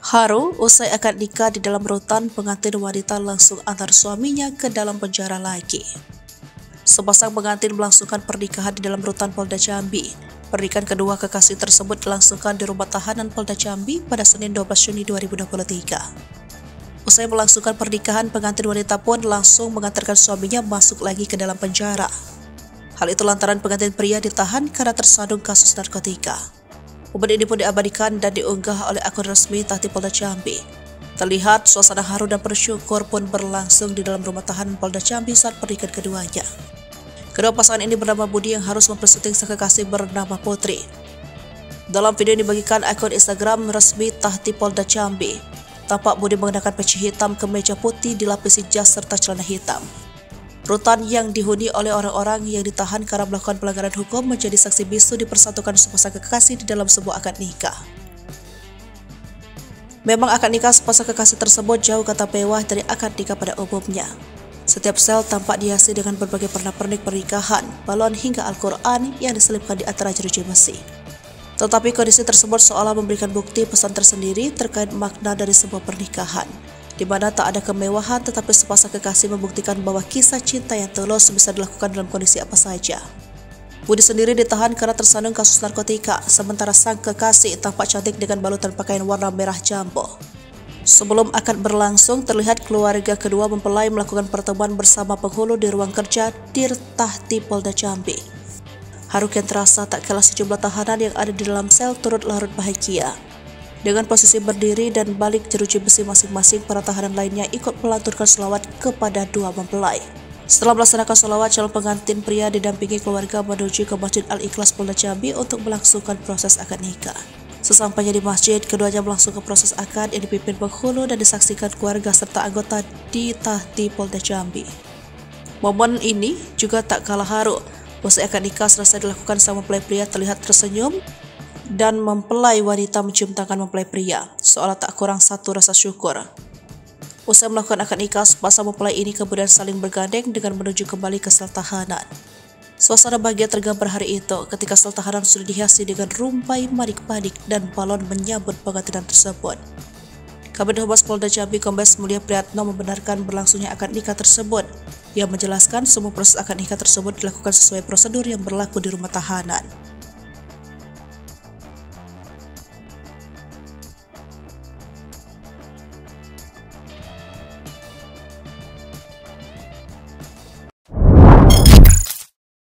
Haru usai akad nikah di dalam rutan, pengantin wanita langsung antar suaminya ke dalam penjara lagi. Sepasang pengantin melangsungkan pernikahan di dalam rutan Polda Jambi. Pernikahan kedua kekasih tersebut dilangsungkan di rumah tahanan Polda Jambi pada Senin 12 Juni 2023. Usai melangsungkan pernikahan, pengantin wanita pun langsung mengantarkan suaminya masuk lagi ke dalam penjara. Hal itu lantaran pengantin pria ditahan karena tersandung kasus narkotika. Momen ini pun diabadikan dan diunggah oleh akun resmi Tahti Polda Jambi. Terlihat suasana haru dan bersyukur pun berlangsung di dalam rumah tahanan Polda Jambi saat pernikahan keduanya. Kedua pasangan ini bernama Budi yang harus mempersunting sang kekasih bernama Putri. Dalam video yang dibagikan akun Instagram resmi Tahti Polda Jambi, tampak Budi mengenakan peci hitam, kemeja putih dilapisi jas serta celana hitam. Rutan yang dihuni oleh orang-orang yang ditahan karena melakukan pelanggaran hukum menjadi saksi bisu dipersatukan sepasang kekasih di dalam sebuah akad nikah. Memang akad nikah sepasang kekasih tersebut jauh kata mewah dari akad nikah pada umumnya. Setiap sel tampak dihiasi dengan berbagai pernak-pernik pernikahan, balon hingga Al-Quran yang diselipkan di antara jeruji besi. Tetapi kondisi tersebut seolah memberikan bukti pesan tersendiri terkait makna dari sebuah pernikahan, di mana tak ada kemewahan tetapi sepasang kekasih membuktikan bahwa kisah cinta yang tulus bisa dilakukan dalam kondisi apa saja. Budi sendiri ditahan karena tersandung kasus narkotika, sementara sang kekasih tampak cantik dengan balutan pakaian warna merah jambu. Sebelum akad berlangsung, terlihat keluarga kedua mempelai melakukan pertemuan bersama penghulu di ruang kerja Tahti Polda Jambi. Haru yang terasa tak kalah sejumlah tahanan yang ada di dalam sel turut larut bahagia. Dengan posisi berdiri dan balik jeruji besi masing-masing, para tahanan lainnya ikut melanturkan sholawat kepada dua mempelai. Setelah melaksanakan sholawat, calon pengantin pria didampingi keluarga menuju ke Masjid Al-Ikhlas Polda Jambi untuk melangsungkan proses akad nikah. Sesampainya di masjid, keduanya melangsungkan proses akad yang dipimpin penghulu dan disaksikan keluarga serta anggota di Tahti Polda Jambi. Momen ini juga tak kalah haru. Usai akad nikah selesai dilakukan, sang mempelai pria terlihat tersenyum dan mempelai wanita mencium tangan mempelai pria, seolah tak kurang satu rasa syukur. Usai melakukan akad nikah, sepasang mempelai ini kemudian saling bergandeng dengan menuju kembali ke sel tahanan. Suasana bahagia tergambar hari itu ketika sel tahanan sudah dihiasi dengan rumpai manik-manik dan balon menyambut pengantinan tersebut. Kabid Humas Polda Jambi Kombes Mulia Priyatno membenarkan berlangsungnya akad nikah tersebut. Ia menjelaskan semua proses akad nikah tersebut dilakukan sesuai prosedur yang berlaku di rumah tahanan.